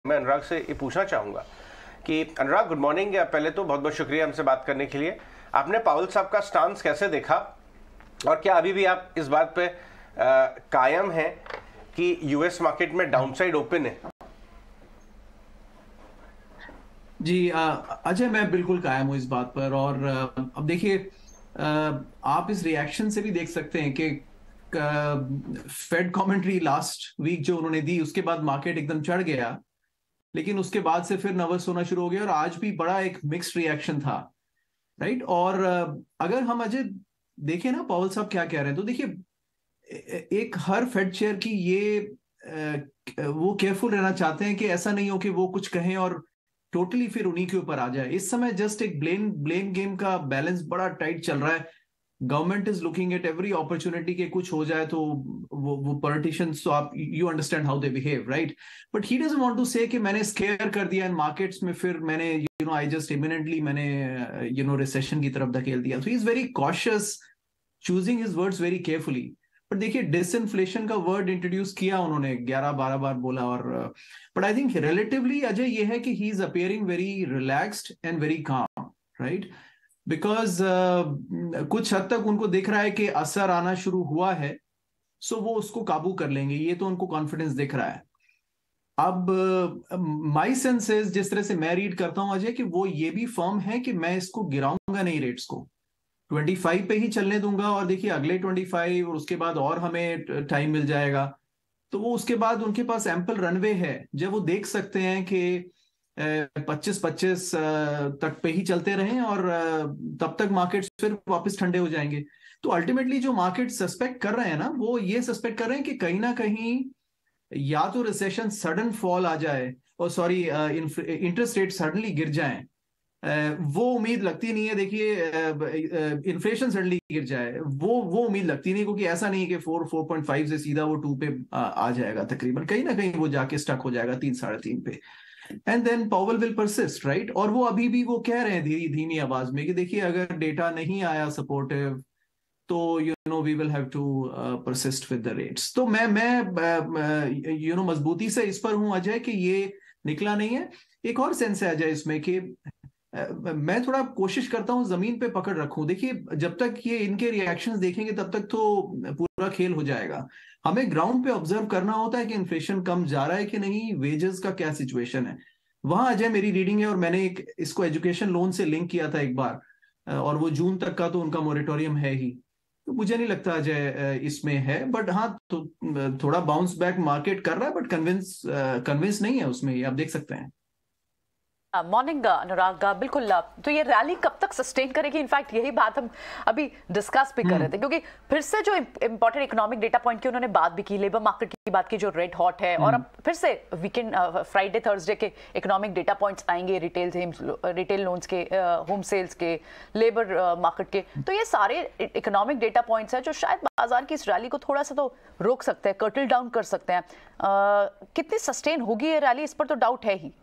मैं अनुराग से ये पूछना चाहूँगा कि अनुराग, गुड मॉर्निंग। पहले तो बहुत बहुत शुक्रिया हमसे बात करने के लिए। आपने पावेल साहब का स्टांस कैसे देखा, और क्या अभी भी आप इस बात पे कायम हैं कि यूएस मार्केट में डाउनसाइड ओपन है? जी अजय, मैं बिल्कुल कायम हूँ इस बात पर। और अब देखिए, आप इस रिएक्शन से भी देख सकते हैं कि फेड कमेंट्री लास्ट वीक जो उन्होंने दी, उसके बाद मार्केट एकदम चढ़ गया, लेकिन उसके बाद से फिर नर्वस होना शुरू हो गया और आज भी बड़ा एक मिक्स्ड रिएक्शन था, राइट। और अगर हम अजय देखें ना पावेल साहब क्या कह रहे हैं, तो देखिए एक हर फेड चेयर की ये वो केयरफुल रहना चाहते हैं कि ऐसा नहीं हो कि वो कुछ कहें और टोटली फिर उन्हीं के ऊपर आ जाए। इस समय जस्ट एक ब्लेम गेम का बैलेंस बड़ा टाइट चल रहा है। Government is looking at every opportunity के कुछ हो जाए, तो वो पॉलिटिशियंस, तो आप you understand how they behave, right. But he doesn't want to say कि मैंने स्केयर कर दिया इन मार्केट्स में, फिर मैंने आई जस्ट इमिनेंटली मैंने रिसेशन की तरफ धकेल दिया। तो he is very cautious, choosing his words very carefully. पर देखिए, डिसइंफ्लेशन का वर्ड इंट्रोड्यूस किया उन्होंने, 11-12 बार बोला। और but I think relatively Ajay ये है कि he is appearing very relaxed and very calm, right. Because कुछ हद तक उनको दिख रहा है कि असर आना शुरू हुआ है, सो वो उसको काबू कर लेंगे, ये तो उनको कॉन्फिडेंस दिख रहा है। अब माई सेंस इज, जिस तरह से मैं रीड करता हूं अजय, कि वो ये भी फर्म है कि मैं इसको गिराऊंगा नहीं, रेट्स को 25 पे ही चलने दूंगा, और देखिए अगले 25 और उसके बाद और हमें टाइम मिल जाएगा। तो वो उसके बाद उनके पास एम्पल रनवे है, जब वो देख सकते हैं कि 25-25 तक पे ही चलते रहें, और तब तक मार्केट्स फिर वापस ठंडे हो जाएंगे। तो अल्टीमेटली जो मार्केट सस्पेक्ट कर रहे हैं ना, वो ये सस्पेक्ट कर रहे हैं कि कहीं ना कहीं या तो रिसेशन सडन फॉल आ जाए, और सॉरी इंटरेस्ट रेट सडनली गिर जाएं। वो उम्मीद लगती नहीं है। देखिए इन्फ्लेशन सडनली गिर जाए, वो उम्मीद लगती नहीं, क्योंकि ऐसा नहीं है कि 4.5 से सीधा वो 2 पे आ जाएगा। तकरीबन कहीं ना कहीं वो जाके स्टक हो जाएगा 3-3.5 पे, and then Powell will persist, right. और वो अभी भी वो कह रहे हैं धीमी आवाज में कि देखिए अगर डेटा नहीं आया सपोर्टिव, तो we will have to persist with the rates. तो मैं मजबूती से इस पर हूं अजय कि ये निकला नहीं है। एक और सेंस है अजय इसमें कि मैं थोड़ा कोशिश करता हूं जमीन पे पकड़ रखूं। देखिए जब तक ये इनके रिएक्शंस देखेंगे तब तक तो पूरा खेल हो जाएगा। हमें ग्राउंड पे ऑब्जर्व करना होता है कि इन्फ्लेशन कम जा रहा है कि नहीं, वेजेस का क्या सिचुएशन है। वहां अजय मेरी रीडिंग है, और मैंने इसको एजुकेशन लोन से लिंक किया था एक बार, और वो जून तक का तो उनका मोरेटोरियम है ही। तो मुझे नहीं लगता अजय इसमें है, बट हाँ तो थोड़ा बाउंस बैक मार्केट कर रहा है, बट कन्विंस नहीं है उसमें, ये आप देख सकते हैं। मॉर्निंग अनुराग, बिल्कुल। तो ये रैली कब तक सस्टेन करेगी? इनफैक्ट यही बात हम अभी डिस्कस भी कर रहे थे, क्योंकि फिर से जो इंपॉर्टेंट इकोनॉमिक डेटा पॉइंट की उन्होंने बात भी की, लेबर मार्केट की बात की जो रेड हॉट है, और अब फिर से वीकेंड फ्राइडे थर्सडे के इकोनॉमिक डेटा पॉइंट्स आएंगे, रिटेल लोन्स के, होम सेल्स के, लेबर मार्केट के। तो ये सारे इकोनॉमिक डेटा पॉइंट्स हैं जो शायद बाजार की इस रैली को थोड़ा सा तो रोक सकते हैं, कर्टल डाउन कर सकते हैं। कितनी सस्टेन होगी ये रैली, इस पर तो डाउट है ही।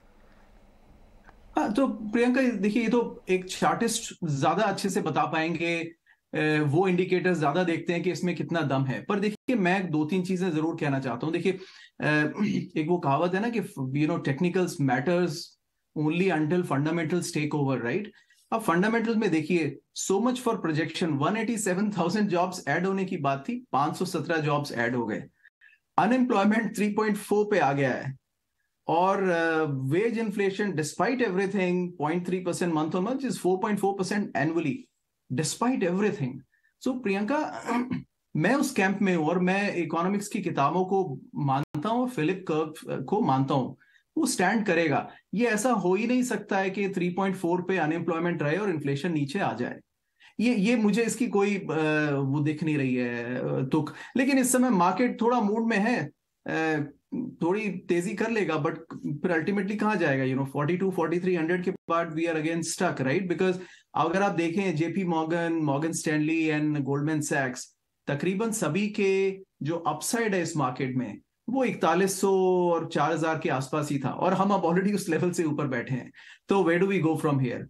हाँ, तो प्रियंका देखिए, ये तो एक चार्टिस्ट ज्यादा अच्छे से बता पाएंगे, वो इंडिकेटर्स ज्यादा देखते हैं कि इसमें कितना दम है। पर देखिए मैं 2-3 चीजें जरूर कहना चाहता हूँ। देखिए एक वो कहावत है ना कि technicals matters only until fundamentals take over, right. अब फंडामेंटल्स में देखिए, so much for projection, 187,000 jobs add होने की बात थी, 517 जॉब्स ऐड हो गए। अनएम्प्लॉयमेंट 3.4 पे आ गया है, और wage inflation despite everything 0.3% month on month is 4.4% annually, despite everything. So Priyanka मैं उस कैंप में हूं, और मैं इकोनॉमिक्स की किताबों को मानता हूं, फिलिप कर्व को मानता हूं, वो स्टैंड करेगा। ये ऐसा हो ही नहीं सकता है कि 3.4 पे अनएम्प्लॉयमेंट रहे और इन्फ्लेशन नीचे आ जाए। ये मुझे इसकी कोई वो दिख नहीं रही है तुक। लेकिन इस समय मार्केट थोड़ा मूड में है, थोड़ी तेजी कर लेगा, बट फिर अल्टीमेटली कहाँ जाएगा? 42-4300 के बाद we are again stuck, right. Because अगर आप देखें JP Morgan, Morgan Stanley and Goldman सैक्स, तकरीबन सभी के जो अपसाइड है इस मार्केट में, वो 4100 और 4000 के आसपास ही था, और हम अब ऑलरेडी उस लेवल से ऊपर बैठे हैं। तो where do we go from here?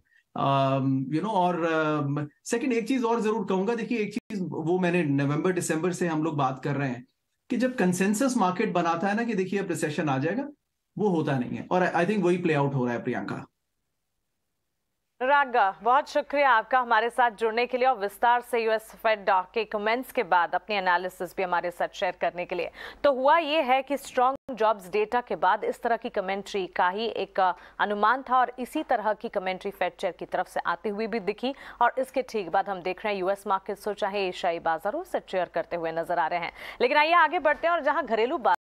और सेकंड एक चीज और जरूर कहूंगा। देखिए एक चीज वो मैंने नवंबर दिसंबर से हम लोग बात कर रहे हैं कि जब कंसेंसस मार्केट बनाता है ना कि देखिए अब रिसेशन आ जाएगा, वो होता नहीं है, और आई थिंक वही प्ले आउट हो रहा है प्रियंका। अनुराग, बहुत शुक्रिया आपका हमारे साथ जुड़ने के लिए और विस्तार से यूएस फेड के कमेंट्स के बाद अपनी एनालिसिस भी हमारे साथ शेयर करने के लिए। तो हुआ ये है कि स्ट्रॉन्ग जॉब्स डेटा के बाद इस तरह की कमेंट्री का ही एक अनुमान था और इसी तरह की कमेंट्री फेड चेयर की तरफ से आती हुई भी दिखी और इसके ठीक बाद हम देख रहे हैं यूएस मार्केट्स हो चाहे एशियाई बाजारों से चेयर करते हुए नजर आ रहे हैं। लेकिन आइए आगे बढ़ते हैं और जहां घरेलू